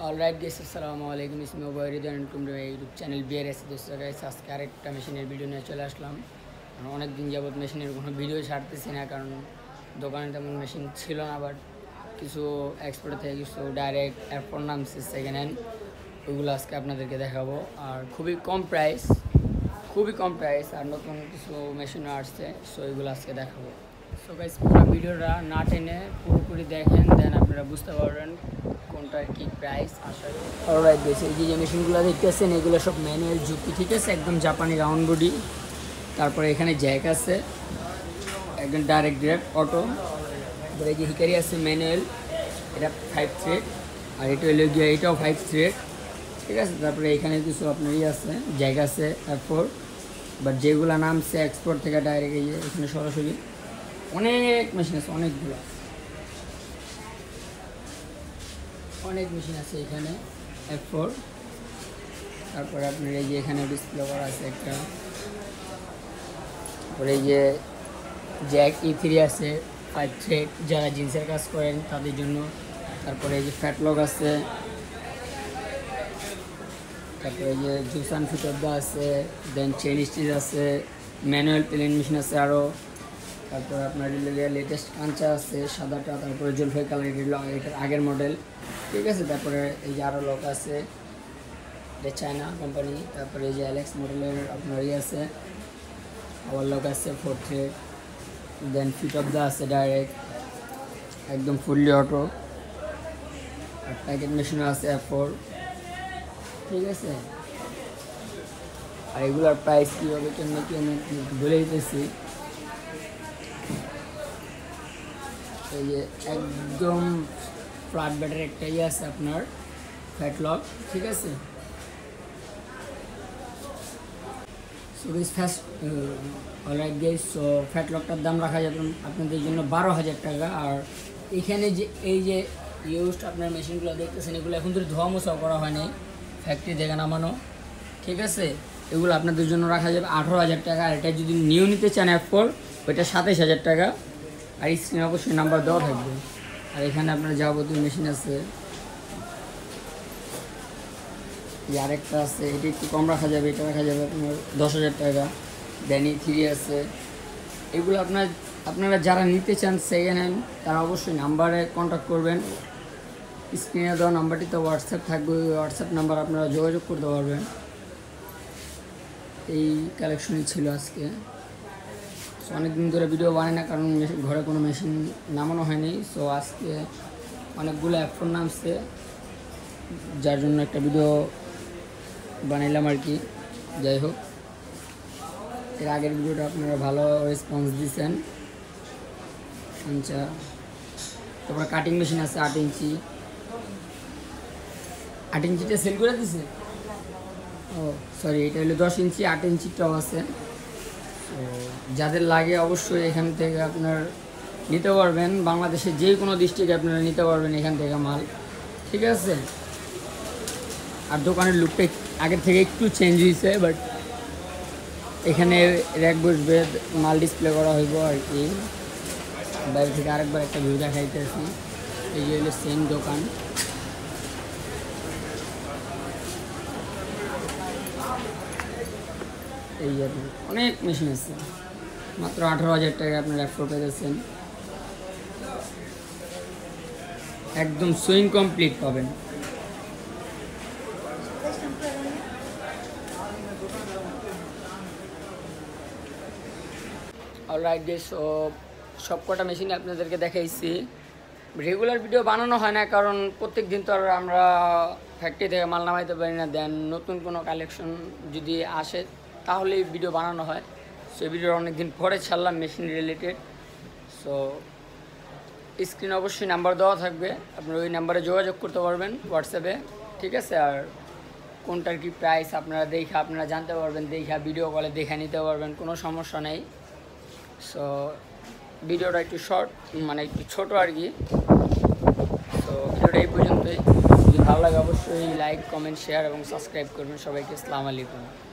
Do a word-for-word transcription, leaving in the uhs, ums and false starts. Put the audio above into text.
All right guys আসসালামু আলাইকুম इसमें ওবায়দুল এন্ড তোমরা ইউটিউব চ্যানেল বিআরএস দোস্ত গাইস আজকে আরেকটা মেশিনের ভিডিও নিয়ে চলে আসলাম। অনেক দিন যাবত মেশিনের কোনো ভিডিও ছাড়তেছি না, কারণ দোকানে তেমন মেশিন ছিল না, বাট কিছু এক্সপোর্ট থেকে কিছু ডাইরেক্ট এরপর নামছে সেকেন্ড হ্যান্ড, ওইগুলো আজকে আপনাদেরকে দেখাবো। আর খুবই কম প্রাইস খুবই কম প্রাইস আর নতুন কিছু মেশিনও আসছে, সো এগুলো আজকে দেখাবো। সো গাইস পুরো ভিডিওটা না টেনে পুরোপুরি দেখেন, দেন আপনারা বুঝতে পারবেন কোনটার কী প্রাইস আসে। অলরাইট গাইস, এই যে মেশিনগুলো দেখতেছেন এগুলো সব ম্যানুয়াল যুক্তি, ঠিক আছে, একদম জাপানি রাউন্ড বডি। তারপরে এখানে জ্যাক আছে, একদম ডাইরেক্ট ডিরেক্ট অটো। তারপরে এই যে হিকারি আছে ম্যানুয়াল, এটা ফাইভ থ্রেড, আর এটা হলো গিয়ে এটাও ফাইভ থ্রেড, ঠিক আছে। তারপরে এখানে কিছু আপনারই আছে, জ্যাক আছে, তারপর বাট যেগুলো নামছে এক্সপোর্ট থেকে ডাইরেক্ট এই যে এখানে সরাসরি অনেক মেশিন আছে, অনেকগুলো অনেক মেশিন আছে এখানে এফ ফোর। তারপরে আপনার এই যে এখানে ডিসপ্লে করা আছে একটা, তারপরে এই যে জ্যাক ই থ্রি আছে ফাইভ থ্রেড, যারা জিন্সের কাজ করেন তাদের জন্য। তারপরে এই যে ফ্যাটলগ আছে, তারপরে এই যে জুসান ফিটরদা আছে, দেন চেন স্টিচ আছে, ম্যানুয়াল প্লেন মেশিন আছে আরও। তারপরে আপনার লেটেস্ট কাঞ্চা আছে সাদাটা, তারপরে জলফাই কালার, এটার আগের মডেল, ঠিক আছে। তারপরে এই যে আরও লক আছে, এটা চায়না কোম্পানি। তারপরে এই যে অ্যালেক্স মডেলের আপনার ইয়ে আছে, আবার লক আছে four thread, then fit of the আছে ডাইরেক্ট একদম ফুললি অটো, আর প্যাকেট মেশিনও আছে এফ ফোর, ঠিক আছে। আর এগুলোর প্রাইস কী হবে কেমন কি আমি বলে দিতেছি। এই যে একদম ফ্ল্যাট ব্যাটার একটা ইয়ে আছে আপনার ফ্যাটলক, ঠিক আছে। So this first alright guys, so ফ্যাটলকটার দাম রাখা যাবে আপনাদের জন্য বারো হাজার টাকা। আর এখানে যে এই যে ইউজড আপনার মেশিনগুলো দেখতেছেন, এগুলো এখন ধরে ধোয়া মোছাও করা হয়নি, ফ্যাক্টরি থেকে নামানো, ঠিক আছে। এগুলো আপনাদের জন্য রাখা যাবে আঠারো হাজার টাকা। আর এটা যদি নিউ নিতে চান এফ ফোর, ওইটা সাতাইশ হাজার টাকা। আর স্ক্রিনে অবশ্যই নাম্বার দেওয়া থাকবে। আর এখানে আপনার যাবতীয় মেশিন আছে, আরেকটা আছে, এটি একটু কম রাখা যাবে, এটা রাখা যাবে আপনার দশ হাজার টাকা। দেন ই থ্রি আছে। এগুলো আপনার আপনারা যারা নিতে চান সেকেন্ড হ্যান্ড, তারা অবশ্যই নাম্বারে কন্ট্যাক্ট করবেন। স্ক্রিনে দেওয়া নাম্বারটিতে হোয়াটসঅ্যাপ থাকবে, ওই হোয়াটসঅ্যাপ নাম্বার আপনারা যোগাযোগ করতে পারবেন। এই কালেকশনই ছিল আজকে। সো অনেকদিন ধরে ভিডিও বানাই না, কারণ ঘরে কোনো মেশিন নামানো হয়নি। সো আজকে অনেকগুলো এফ ফোর নামছে, যার জন্য একটা ভিডিও বানাইলাম আর কি। যাই হোক, এর আগের ভিডিওটা আপনারা ভালো রেসপন্স দিয়েছেন। আচ্ছা, তারপরে কাটিং মেশিন আছে আট ইঞ্চি, আট ইঞ্চিটা সেল করে দিছে। ও সরি, এটা হলো দশ ইঞ্চি, আট ইঞ্চিটাও আছে। তো যাদের লাগে অবশ্যই এখান থেকে আপনার নিতে পারবেন, বাংলাদেশের যে কোনো ডিস্ট্রিক্টে আপনারা নিতে পারবেন এখান থেকে মাল, ঠিক আছে। আর দোকানের লুকটা আগের থেকে একটু চেঞ্জ হয়েছে, বাট এখানে র্যাক বসবে, মাল ডিসপ্লে করা হইব আর কি। বাইরে থেকে আরেকবার একটা ভিউ দেখাইতেছি। এই যে হলো সেম দোকান, এই যে অনেক মেশিন আছে, মাত্র আঠারো হাজার টাকা আপনার এফ ফোর পেয়েছেন, একদম সুইং কমপ্লিট পাবেন। অলরাইট গাইস, সো সব কটা মেশিন আপনাদেরকে দেখাইছি। রেগুলার ভিডিও বানানো হয় না, কারণ প্রত্যেক দিন তো আর আমরা ফ্যাক্টরি থেকে মাল নামাইতে পারি না। দেন নতুন কোনো কালেকশন যদি আসে তাহলে ভিডিও বানানো হয়। সো এই ভিডিওর অনেক দিন পরে ছাড়লাম মেশিন রিলেটেড। সো স্ক্রিনে অবশ্যই নাম্বার দেওয়া থাকবে, আপনারা ওই নাম্বারে যোগাযোগ করতে পারবেন হোয়াটসঅ্যাপে, ঠিক আছে। আর কোনটার কি প্রাইস আপনারা দেখে আপনারা জানতে পারবেন, দেখা ভিডিও কলে দেখে নিতে পারবেন, কোনো সমস্যা নেই। সো ভিডিওটা একটু শর্ট, মানে একটু ছোটো আর কি। তো ভিডিওটা এই পর্যন্তই। যদি ভালো লাগে অবশ্যই লাইক, কমেন্ট, শেয়ার এবং সাবস্ক্রাইব করবেন। সবাইকে আসসালামু আলাইকুম।